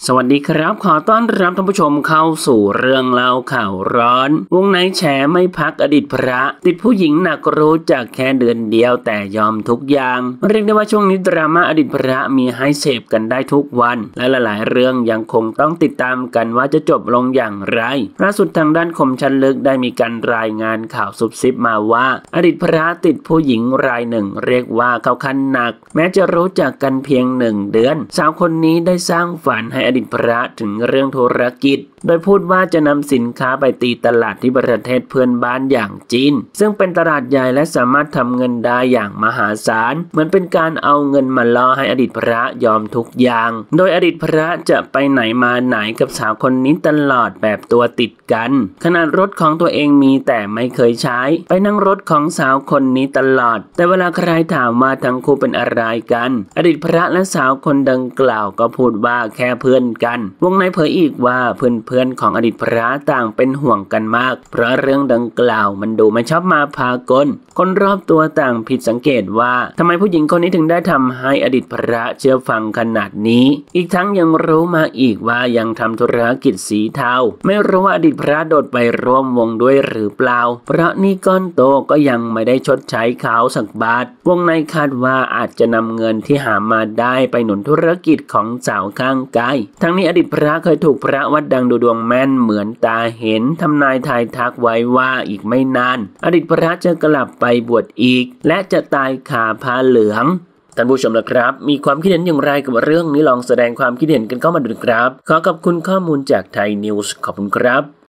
สวัสดีครับขอต้อนรับท่านผู้ชมเข้าสู่เรื่องเล่าข่าวร้อนวงในแฉไม่พักอดีตพระติดผู้หญิงหนักรู้จักแค่เดือนเดียวแต่ยอมทุกอย่างเรียกได้ว่าช่วงนี้ดราม่าอดีตพระมีให้เสพกันได้ทุกวันและหลายๆเรื่องยังคงต้องติดตามกันว่าจะจบลงอย่างไรล่าสุดทางด้านคมชันลึกได้มีการรายงานข่าวซุบซิบมาว่าอดีตพระติดผู้หญิงรายหนึ่งเรียกว่าเข้าขั้นหนักแม้จะรู้จักกันเพียง1 เดือนสาวคนนี้ได้สร้างฝันให้อดีตพระถึงเรื่องธุรกิจโดยพูดว่าจะนำสินค้าไปตีตลาดที่ประเทศเพื่อนบ้านอย่างจีนซึ่งเป็นตลาดใหญ่และสามารถทำเงินได้อย่างมหาศาลเหมือนเป็นการเอาเงินมาล่อให้อดีตพระยอมทุกอย่างโดยอดีตพระจะไปไหนมาไหนกับสาวคนนี้ตลอดแบบตัวติดกันขนาดรถของตัวเองมีแต่ไม่เคยใช้ไปนั่งรถของสาวคนนี้ตลอดแต่เวลาใครถามว่าทั้งคู่เป็นอะไรกันอดีตพระและสาวคนดังกล่าวก็พูดว่าแค่เพื่อนกันวงในเผยอีกว่าเพื่อนของอดีตพระต่างเป็นห่วงกันมากเพราะเรื่องดังกล่าวมันดูไม่ชอบมาพากลคนรอบตัวต่างผิดสังเกตว่าทำไมผู้หญิงคนนี้ถึงได้ทำให้อดีตพระเชื่อฟังขนาดนี้อีกทั้งยังรู้มาอีกว่ายังทำธุรกิจสีเทาไม่รู้ว่าอดีตพระโดดไปร่วมวงด้วยหรือเปล่าเพราะนี่ก้อนโตก็ยังไม่ได้ชดใช้เขาสักบาทวงในคาดว่าอาจจะนำเงินที่หามาได้ไปหนุนธุรกิจของสาวข้างกายทั้งนี้อดีตพระเคยถูกพระวัดดังดูดวงแม่นเหมือนตาเห็นทำนายทายทักไว้ว่าอีกไม่นานอดีตพระจะกลับไปบวชอีกและจะตายคาผ้าเหลืองท่านผู้ชมนะครับมีความคิดเห็นอย่างไรกับเรื่องนี้ลองแสดงความคิดเห็นกันเข้ามาดูครับขอขอบคุณข้อมูลจากไทยนิวส์ขอบคุณครับ